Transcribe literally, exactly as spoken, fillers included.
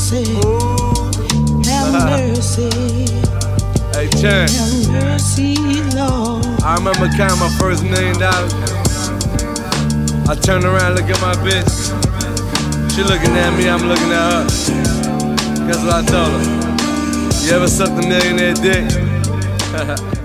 mercy, have mercy. Hey, Chan. Have mercy, Lord. I remember counting my first million dollars. I turned around, look at my bitch. She looking at me, I'm looking at her. Guess what I told her? You ever sucked a millionaire dick?